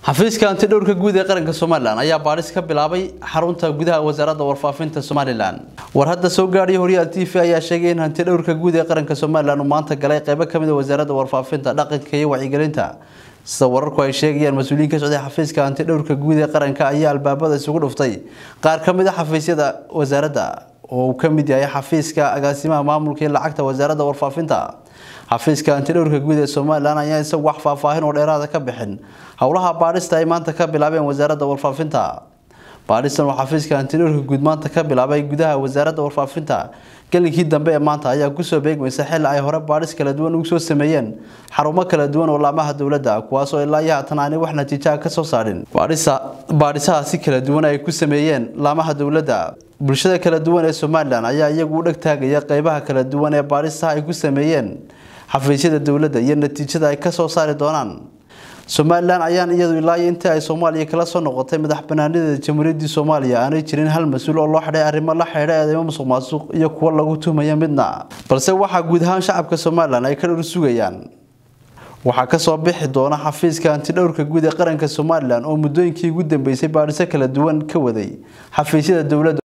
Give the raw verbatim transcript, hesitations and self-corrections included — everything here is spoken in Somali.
xafiiska antidhowrka guud ee qaranka Soomaaliland ayaa baaris ka bilaabay xarunta gudaha wasaaradda warfaafinta Soomaaliland. War hadda soo gaadhay Horyal T V ayaa sheegay in antidhowrka guud ee qaranka Soomaaliland uu maanta galay qayb ka mid ah wasaaradda warfaafinta, dhaqanka iyo wacyigelinta. Sida wararku ay sheegayaan mas'uuliyiin ka socday xafiiska antidhowrka guud ee qaranka ayaa albaabada isugu dhuftay qaar ka mid ah xafiisyada wasaaradda oo uu ka mid yahay xafiiska agaasimaha maamulka ee lacagta wasaaradda warfaafinta. xafiiska antidhowrka guud ee Soomaaliland ayaa isagu wax faahfaahin oo dheeraad ah ka bixin howlaha baarista ay maanta ka bilaabeen wasaaradda warfaafinta. Baaristan oo xafiiska antidhowrka guud maanta ka bilaabay gudaha wasaaradda warfaafinta galinkii dambe ee maanta ayaa ku soo beegmaysa xil ay hore baaris kala duwan ugu soo sameeyeen xarumo kala duwan oo laamaha dawladda kuwaas oo ilaa iyo haatan aanay wax natiijo ka soo saarin. baarisa baarisaha si kala duwan ay ku sameeyeen laamaha dawladda. bulshada kala duwan ee Soomaaliland ayaa iyagu u dhag taagaya qaybaha kala duwan ee baarisaha ay ku sameeyeen xafiisyada dawladda iyo natiijada ay ka soo saari doonaan. Soomaaliland ayaan iyadu ilaa inta ay Soomaaliya kala soo noqotay madaxbannaanida Jamhuuriyadda Soomaaliya aanay jirin hal mas'uul oo loo xidhay arrimo la xiriira eedeymo musuq-maasuq iyo kuwa lagu tuhmayo midna, balse waxa guud ahaan shacabka Soomaaliland ay ka dhur sugayaan waxa ka soo bixi doona xafiiska antidhowrka guud ee qaranka Soomaaliland oo muddooyinkii ugu dambeysay baariso kala duwan ka waday xafiisyada dawladda.